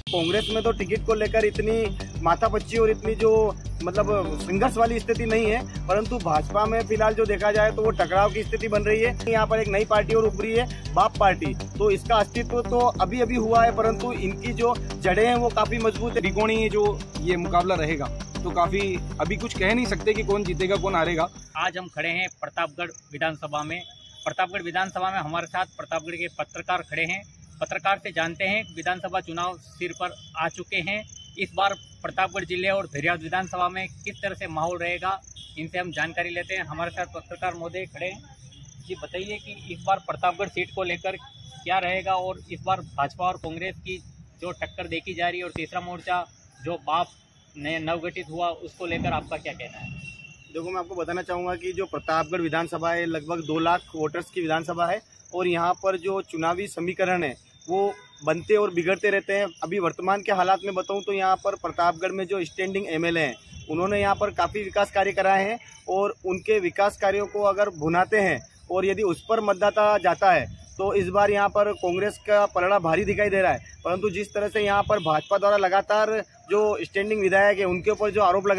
कांग्रेस में तो टिकट को लेकर इतनी माथापच्ची और इतनी जो मतलब संघर्ष वाली स्थिति नहीं है, परंतु भाजपा में फिलहाल जो देखा जाए तो वो टकराव की स्थिति बन रही है। यहाँ पर एक नई पार्टी और उभरी है, बाप पार्टी। तो इसका अस्तित्व तो अभी अभी हुआ है, परंतु इनकी जो जड़ें हैं वो काफी मजबूत है। त्रिकोणीय जो ये मुकाबला रहेगा तो काफी अभी कुछ कह नहीं सकते कि कौन जीतेगा कौन हारेगा। आज हम खड़े हैं प्रतापगढ़ विधानसभा में। प्रतापगढ़ विधानसभा में हमारे साथ प्रतापगढ़ के पत्रकार खड़े हैं। पत्रकार से जानते हैं विधानसभा चुनाव सिर पर आ चुके हैं। इस बार प्रतापगढ़ जिले और धरियावद विधानसभा में किस तरह से माहौल रहेगा, इनसे हम जानकारी लेते हैं। हमारे साथ पत्रकार महोदय खड़े हैं। जी बताइए कि इस बार प्रतापगढ़ सीट को लेकर क्या रहेगा और इस बार भाजपा और कांग्रेस की जो टक्कर देखी जा रही है और तीसरा मोर्चा जो बाप ने नवगठित हुआ उसको लेकर आपका क्या कहना है? देखो, मैं आपको बताना चाहूँगा कि जो प्रतापगढ़ विधानसभा है लगभग 2 लाख वोटर्स की विधानसभा है और यहाँ पर जो चुनावी समीकरण है वो बनते और बिगड़ते रहते हैं। अभी वर्तमान के हालात में बताऊं तो यहाँ पर प्रतापगढ़ में जो स्टैंडिंग एमएलए हैं उन्होंने यहाँ पर काफ़ी विकास कार्य कराए हैं और उनके विकास कार्यों को अगर भुनाते हैं और यदि उस पर मतदाता जाता है तो इस बार यहाँ पर कांग्रेस का पलड़ा भारी दिखाई दे रहा है। परंतु जिस तरह से यहाँ पर भाजपा द्वारा लगातार जो स्टैंडिंग विधायक है उनके ऊपर जो आरोप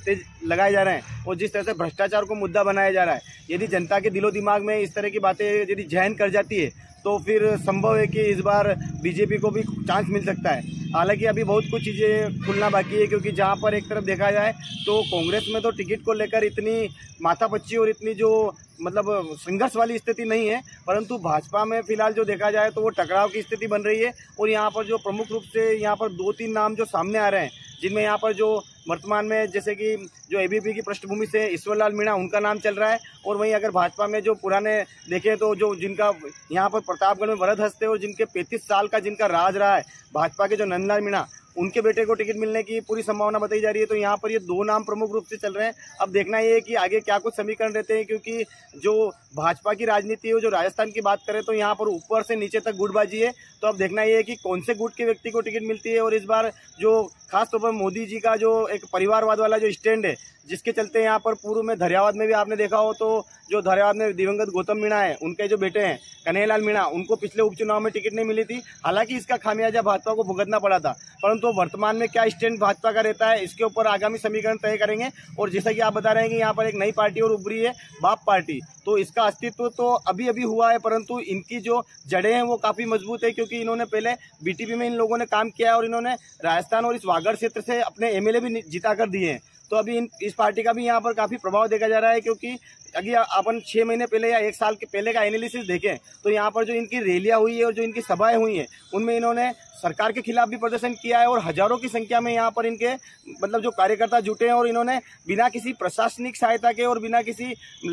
लगाए जा रहे हैं और जिस तरह से भ्रष्टाचार को मुद्दा बनाया जा रहा है, यदि जनता के दिलो दिमाग में इस तरह की बातें यदि जहन कर जाती है तो फिर संभव है कि इस बार बीजेपी को भी चांस मिल सकता है। हालांकि अभी बहुत कुछ चीज़ें खुलना बाकी है, क्योंकि जहां पर एक तरफ देखा जाए तो कांग्रेस में तो टिकट को लेकर इतनी माथापच्ची और इतनी जो मतलब संघर्ष वाली स्थिति नहीं है, परंतु भाजपा में फिलहाल जो देखा जाए तो वो टकराव की स्थिति बन रही है। और यहाँ पर जो प्रमुख रूप से यहाँ पर 2-3 नाम जो सामने आ रहे हैं, जिनमें यहाँ पर जो वर्तमान में जैसे कि जो एबीपी की पृष्ठभूमि से ईश्वरलाल मीणा उनका नाम चल रहा है, और वहीं अगर भाजपा में जो पुराने देखें तो जो जिनका यहाँ पर प्रतापगढ़ में वरद हस्ते और जिनके 35 साल का जिनका राज रहा है भाजपा के जो नंदलाल मीणा, उनके बेटे को टिकट मिलने की पूरी संभावना बताई जा रही है। तो यहाँ पर ये 2 नाम प्रमुख रूप से चल रहे हैं। अब देखना ये है कि आगे क्या कुछ समीकरण रहते हैं, क्योंकि जो भाजपा की राजनीति है, जो राजस्थान की बात करें तो यहाँ पर ऊपर से नीचे तक गुटबाजी है। तो अब देखना ये है कि कौन से गुट के व्यक्ति को टिकट मिलती है। और इस बार जो खासतौर पर मोदी जी का जो एक परिवारवाद वाला जो स्टैंड है, जिसके चलते यहाँ पर पूर्व में धरियावद में भी आपने देखा हो तो जो धरियावद में दिवंगत गौतम मीणा है, उनके जो बेटे हैं कन्हैयालाल मीणा, उनको पिछले उपचुनाव में टिकट नहीं मिली थी। हालांकि इसका खामियाजा भाजपा को भुगतना पड़ा था, परंतु वर्तमान में क्या स्टैंड भाजपा का रहता है इसके ऊपर आगामी समीकरण तय करेंगे। और जैसा कि आप बता रहे हैं कि यहाँ पर एक नई पार्टी और उभरी है, बाप पार्टी। तो इसका अस्तित्व तो अभी अभी हुआ है, परंतु इनकी जो जड़ें हैं वो काफी मजबूत है, क्योंकि इन्होंने पहले बीटीपी में इन लोगों ने काम किया है और इन्होंने राजस्थान और इस वागड़ क्षेत्र से अपने एमएलए भी जिता कर दिए हैं। तो अभी इस पार्टी का भी यहाँ पर काफी प्रभाव देखा जा रहा है, क्योंकि अगर अपन 6 महीने पहले या 1 साल के पहले का एनालिसिस देखें तो यहाँ पर जो इनकी रैलियां हुई है और जो इनकी सभाएं हुई हैं उनमें इन्होंने सरकार के खिलाफ भी प्रदर्शन किया है और हजारों की संख्या में यहाँ पर इनके मतलब जो कार्यकर्ता जुटे हैं और इन्होंने बिना किसी प्रशासनिक सहायता के और बिना किसी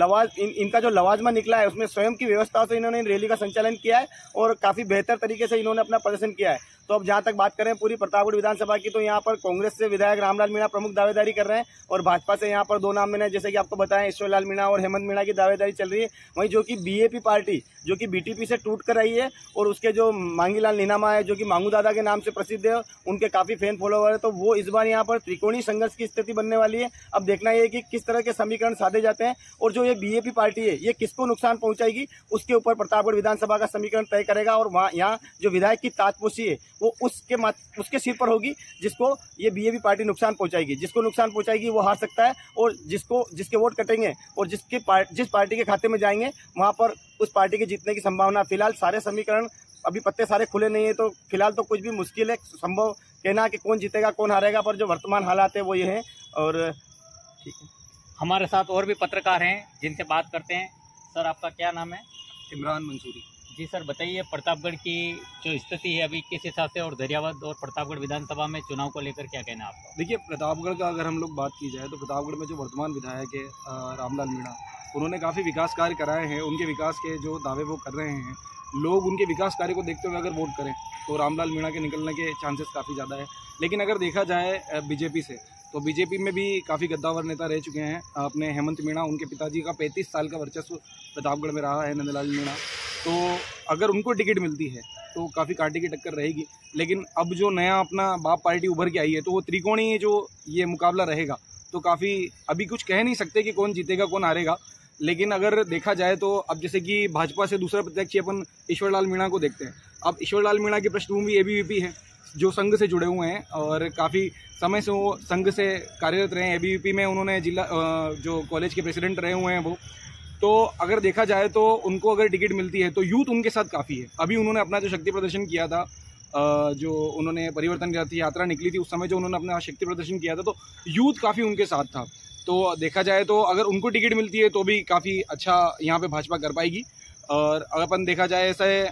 इनका जो लवाजमा निकला है उसमें स्वयं की व्यवस्था से इन्होंने इन रैली का संचालन किया है और काफी बेहतर तरीके से इन्होंने अपना प्रदर्शन किया है। तो अब जहां तक बात करें पूरी प्रतापगढ़ विधानसभा की, तो यहाँ पर कांग्रेस से विधायक रामलाल मीणा प्रमुख दावेदारी कर रहे हैं और भाजपा से यहाँ पर 2 नाम मैंने जैसे कि आपको बताया ईश्वरलाल मीणा और हेमंत मीणा की दावेदारी चल रही है। वहीं जो कि बीएपी पार्टी जो कि बीटीपी से टूट कर आई है और उसके जो मांगीलाल नीनामा है जो कि मांगू दादा के नाम से प्रसिद्ध है, उनके काफी फैन फॉलोवर है, तो वो इस बार यहाँ पर त्रिकोणीय संघर्ष की स्थिति बनने वाली है। अब देखना ये कि किस तरह के समीकरण साधे जाते हैं और जो ये बीएपी पार्टी है ये किसको नुकसान पहुंचाएगी उसके ऊपर प्रतापगढ़ विधानसभा का समीकरण तय करेगा। और वहाँ यहाँ जो विधायक की ताजपोशी है वो उसके सिर पर होगी जिसको ये बीएपी पार्टी नुकसान पहुंचाएगी। जिसको नुकसान पहुंचाएगी वो हार सकता है और जिसके वोट कटेंगे और जिस पार्टी के खाते में जाएंगे वहां पर उस पार्टी के जीतने की संभावना। फिलहाल सारे समीकरण अभी पत्ते सारे खुले नहीं है, तो फिलहाल तो कुछ भी मुश्किल है संभव कहना कि कौन जीतेगा कौन हारेगा, पर जो वर्तमान हालात है वो ये है। और ठीक है, हमारे साथ और भी पत्रकार हैं जिनसे बात करते हैं। सर आपका क्या नाम है? इमरान मंसूरी। जी सर बताइए प्रतापगढ़ की जो स्थिति है अभी किस हिसाब से और धरियावद और प्रतापगढ़ विधानसभा में चुनाव को लेकर क्या कहना है आपका? देखिए, प्रतापगढ़ का अगर हम लोग बात की जाए तो प्रतापगढ़ में जो वर्तमान विधायक है रामलाल मीणा, उन्होंने काफ़ी विकास कार्य कराए हैं। उनके विकास के जो दावे वो कर रहे हैं, लोग उनके विकास कार्य को देखते हुए अगर वोट करें तो रामलाल मीणा के निकलने के चांसेस काफ़ी ज़्यादा है। लेकिन अगर देखा जाए बीजेपी से तो बीजेपी में भी काफ़ी गद्दावर नेता रह चुके हैं। अपने हेमंत मीणा, उनके पिताजी का 35 साल का वर्चस्व प्रतापगढ़ में रहा है, नंदलाल मीणा। तो अगर उनको टिकट मिलती है तो काफ़ी कांटे की टक्कर रहेगी। लेकिन अब जो नया अपना बाप पार्टी उभर के आई है तो वो त्रिकोणीय जो ये मुकाबला रहेगा तो काफ़ी अभी कुछ कह नहीं सकते कि कौन जीतेगा कौन हारेगा। लेकिन अगर देखा जाए तो अब जैसे कि भाजपा से दूसरा प्रत्याशी अपन ईश्वरलाल मीणा को देखते हैं। अब ईश्वरलाल मीणा की पृष्ठभूमि एबीवीपी है, जो संघ से जुड़े हुए हैं और काफ़ी समय से वो संघ से कार्यरत रहे हैं। एबीवीपी में उन्होंने जिला जो कॉलेज के प्रेसिडेंट रहे हुए हैं वो। तो अगर देखा जाए तो उनको अगर टिकट मिलती है तो यूथ उनके साथ काफ़ी है। अभी उन्होंने अपना जो शक्ति प्रदर्शन किया था, जो उन्होंने परिवर्तन रथ यात्रा निकली थी, उस समय जो उन्होंने अपना शक्ति प्रदर्शन किया था, तो यूथ काफ़ी उनके साथ था। तो देखा जाए तो अगर उनको टिकट मिलती है तो भी काफ़ी अच्छा यहाँ पे भाजपा कर पाएगी। और अगर अपन देखा जाए ऐसा है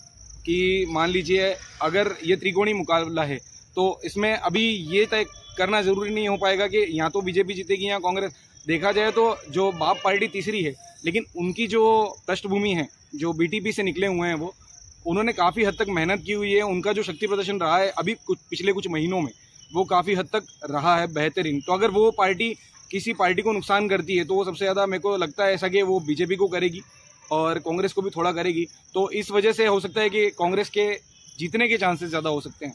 कि मान लीजिए अगर ये त्रिकोणीय मुकाबला है तो इसमें अभी ये तय करना ज़रूरी नहीं हो पाएगा कि यहाँ तो बीजेपी जीतेगी या कांग्रेस। देखा जाए तो जो बाप पार्टी तीसरी है, लेकिन उनकी जो पृष्ठभूमि है, जो बीटीपी से निकले हुए हैं, वो उन्होंने काफ़ी हद तक मेहनत की हुई है। उनका जो शक्ति प्रदर्शन रहा है अभी पिछले कुछ महीनों में, वो काफ़ी हद तक रहा है बेहतरीन। तो अगर वो पार्टी किसी पार्टी को नुकसान करती है तो वो सबसे ज़्यादा मेरे को लगता है ऐसा कि वो बीजेपी को करेगी और कांग्रेस को भी थोड़ा करेगी। तो इस वजह से हो सकता है कि कांग्रेस के जीतने के चांसेस ज़्यादा हो सकते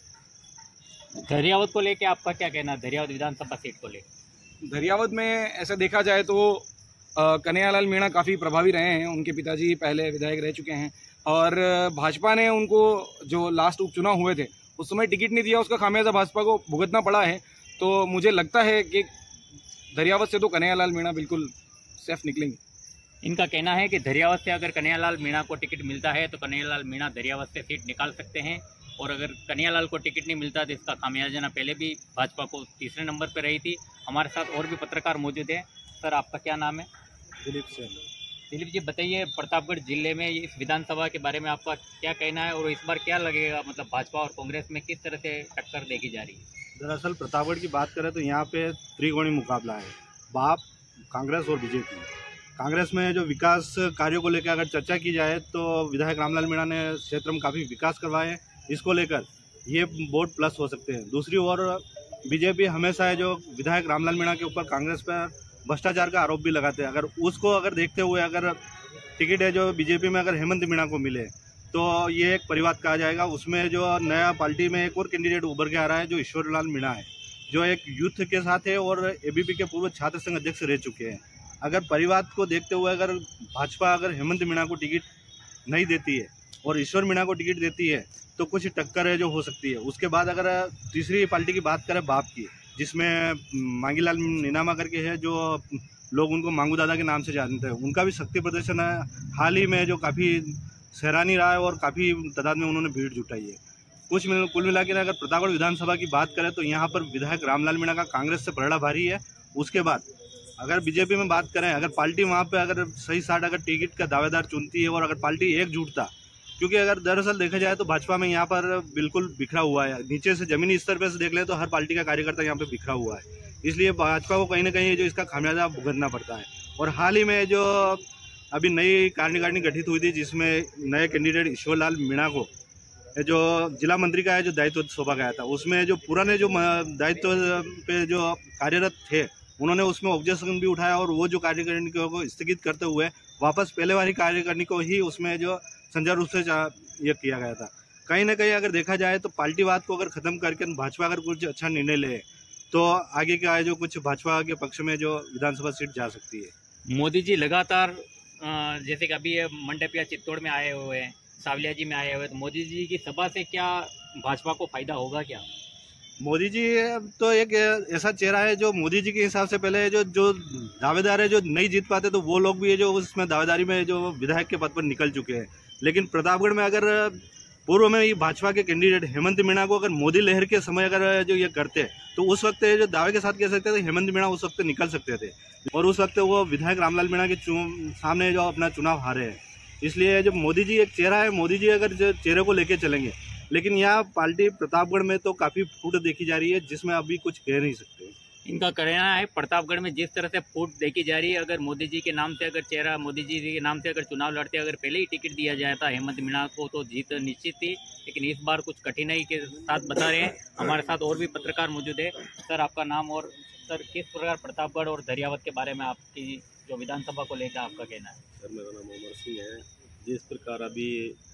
हैं। धरियावत को लेके आपका क्या कहना है, धरियावत विधानसभा सीट को लेकर? धरियावत में ऐसा देखा जाए तो कन्हैयालाल मीणा काफ़ी प्रभावी रहे हैं। उनके पिताजी पहले विधायक रह चुके हैं और भाजपा ने उनको जो लास्ट उपचुनाव हुए थे उस समय टिकट नहीं दिया, उसका खामियाजा भाजपा को भुगतना पड़ा है। तो मुझे लगता है कि धरियावत से तो कन्हैयालाल मीणा बिल्कुल सेफ निकलेंगे। इनका कहना है कि धरियावत से अगर कन्हैयालाल मीणा को टिकट मिलता है तो कन्हैयालाल मीणा धरियावत से सीट निकाल सकते हैं, और अगर कन्हैयालाल को टिकट नहीं मिलता तो इसका खामियाजा पहले भी भाजपा को तीसरे नंबर पर रही थी। हमारे साथ और भी पत्रकार मौजूद हैं। सर, आपका क्या नाम है? दिलीप से। दिलीप जी, बताइए प्रतापगढ़ जिले में इस विधानसभा के बारे में आपका क्या कहना है और इस बार क्या लगेगा, मतलब भाजपा और कांग्रेस में किस तरह से टक्कर देखी जा रही है? दरअसल प्रतापगढ़ की बात करें तो यहाँ पे त्रिकोणीय मुकाबला है, बाप, कांग्रेस और बीजेपी। कांग्रेस में जो विकास कार्यों को लेकर अगर चर्चा की जाए तो विधायक रामलाल मीणा ने क्षेत्र में काफ़ी विकास करवाए हैं, इसको लेकर ये वोट प्लस हो सकते हैं। दूसरी ओर बीजेपी हमेशा है जो विधायक रामलाल मीणा के ऊपर कांग्रेस पर भ्रष्टाचार का आरोप भी लगाते हैं। अगर देखते हुए अगर टिकट है जो बीजेपी में अगर हेमंत मीणा को मिले तो ये एक परिवाद कहा जाएगा। उसमें जो नया पार्टी में एक और कैंडिडेट उभर के आ रहा है जो ईश्वरलाल मीणा है, जो एक यूथ के साथ है और एबीपी के पूर्व छात्र संघ अध्यक्ष रह चुके हैं। अगर परिवाद को देखते हुए अगर भाजपा अगर हेमंत मीणा को टिकट नहीं देती है और ईश्वर मीणा को टिकट देती है तो कुछ टक्कर है जो हो सकती है। उसके बाद अगर तीसरी पार्टी की बात करें बाप की, जिसमें मांगीलाल नीनामा करके है, जो लोग उनको मांगू दादा के नाम से जानते हैं, उनका भी शक्ति प्रदर्शन है हाल ही में जो काफ़ी सराहनीय रहा है और काफ़ी तादाद में उन्होंने भीड़ जुटाई है। कुल मिलाकर अगर प्रतापगढ़ विधानसभा की बात करें तो यहाँ पर विधायक रामलाल मीणा का कांग्रेस से पलड़ा भारी है। उसके बाद अगर बीजेपी में बात करें, अगर पार्टी वहाँ पे अगर सही साठ अगर टिकट का दावेदार चुनती है और अगर पार्टी एकजुटता, क्योंकि अगर दरअसल देखा जाए तो भाजपा में यहाँ पर बिल्कुल बिखरा हुआ है, नीचे से जमीनी स्तर पर से देख ले तो हर पार्टी का कार्यकर्ता यहाँ पे बिखरा हुआ है। इसलिए भाजपा को कहीं ना कहीं जो इसका खामियाजा भुगतना पड़ता है। और हाल ही में जो अभी नई कार्यकारिणी गठित हुई थी जिसमें नए कैंडिडेट ईश्वरलाल मीणा को जो जिला मंत्री का है जो दायित्व सौंपा गया था, उसमें जो पुराने जो दायित्व पे जो कार्यरत थे उन्होंने उसमें ऑब्जेक्शन भी उठाया और वो जो कार्यकारिणी को स्थगित करते हुए वापस पहले वाली कार्यकारिणी को ही उसमें जो संजय रूप से ये किया गया था। कहीं ना कहीं अगर देखा जाए तो पार्टीवाद को अगर खत्म करके भाजपा अगर कुछ अच्छा निर्णय ले तो आगे का जो कुछ भाजपा के पक्ष में जो विधानसभा सीट जा सकती है। मोदी जी लगातार जैसे कि अभी मंडपिया चित्तौड़ में आए हुए हैं, सावलिया जी में आए हुए, तो मोदी जी की सभा से क्या भाजपा को फायदा होगा क्या? मोदी जी तो एक ऐसा चेहरा है जो मोदी जी के हिसाब से पहले जो दावेदार है जो नहीं जीत पाते तो वो लोग भी है जो उसमें दावेदारी में जो विधायक के पद पर निकल चुके हैं। लेकिन प्रतापगढ़ में अगर पूर्व में ये भाजपा के कैंडिडेट हेमंत मीणा को अगर मोदी लहर के समय अगर जो ये करते तो उस वक्त जो दावे के साथ कह सकते थे हेमंत मीणा उस वक्त निकल सकते थे और उस वक्त वो विधायक रामलाल मीणा के सामने जो अपना चुनाव हारे हैं। इसलिए जो मोदी जी एक चेहरा है, मोदी जी अगर जो चेहरे को लेके चलेंगे, लेकिन यहाँ पार्टी प्रतापगढ़ में तो काफ़ी फूट देखी जा रही है जिसमें अभी कुछ कह नहीं सकते। इनका कहना है प्रतापगढ़ में जिस तरह से फूट देखी जा रही है, अगर मोदी जी के नाम से अगर चेहरा मोदी जी के नाम से अगर चुनाव लड़ते अगर पहले ही टिकट दिया जाता हेमंत मीणा को तो जीत निश्चित थी, लेकिन इस बार कुछ कठिनाई के साथ बता रहे हैं। हमारे साथ और भी पत्रकार मौजूद है। सर, आपका नाम और सर किस प्रकार प्रतापगढ़ और धरियावत के बारे में आपकी जो विधानसभा को लेकर आपका कहना है? सर, मेरा नाम अमर सिंह है। जिस प्रकार अभी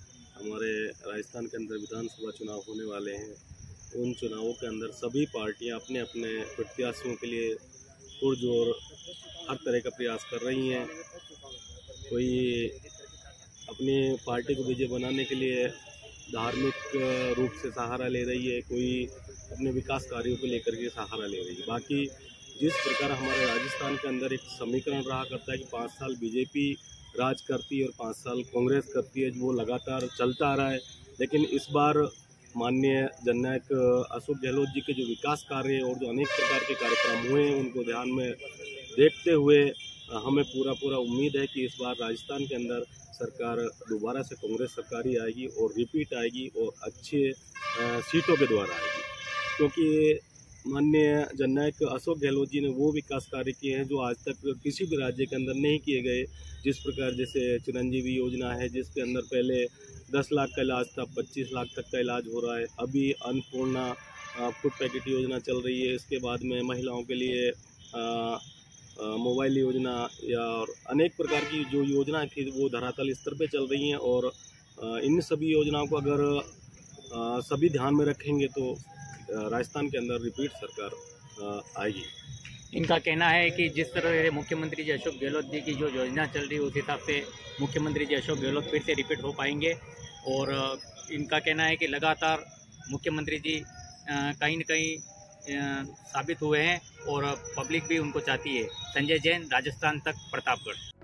हमारे राजस्थान के अंदर विधानसभा चुनाव होने वाले हैं, उन चुनावों के अंदर सभी पार्टियां अपने अपने प्रत्याशियों के लिए पुरजोर हर तरह का प्रयास कर रही हैं। कोई अपनी पार्टी को विजय बनाने के लिए धार्मिक रूप से सहारा ले रही है, कोई अपने विकास कार्यों को लेकर के सहारा ले रही है। बाकी जिस प्रकार हमारे राजस्थान के अंदर एक समीकरण रहा करता है कि 5 साल बीजेपी राज करती है और 5 साल कांग्रेस करती है, वो लगातार चलता आ रहा है। लेकिन इस बार माननीय जननायक अशोक गहलोत जी के जो विकास कार्य और जो अनेक प्रकार के कार्यक्रम हुए हैं, उनको ध्यान में देखते हुए हमें पूरा उम्मीद है कि इस बार राजस्थान के अंदर सरकार दोबारा से कांग्रेस सरकार ही आएगी और रिपीट आएगी और अच्छे सीटों के द्वारा आएगी, क्योंकि माननीय जननायक अशोक गहलोत जी ने वो विकास कार्य किए हैं जो आज तक किसी भी राज्य के अंदर नहीं किए गए। जिस प्रकार जैसे चिरंजीवी योजना है, जिसके अंदर पहले 10 लाख का इलाज था, 25 लाख तक का इलाज हो रहा है। अभी अन्नपूर्णा फूड पैकेट योजना चल रही है। इसके बाद में महिलाओं के लिए मोबाइल योजना या और अनेक प्रकार की जो योजनाएं थी वो धरातल स्तर पे चल रही हैं और इन सभी योजनाओं को अगर सभी ध्यान में रखेंगे तो राजस्थान के अंदर रिपीट सरकार आएगी। इनका कहना है कि जिस तरह से मुख्यमंत्री जी अशोक गहलोत जी की जो योजना चल रही है उस हिसाब से मुख्यमंत्री जी अशोक गहलोत फिर से रिपीट हो पाएंगे। और इनका कहना है कि लगातार मुख्यमंत्री जी कहीं न कहीं साबित हुए हैं और पब्लिक भी उनको चाहती है। संजय जैन, राजस्थान तक, प्रतापगढ़।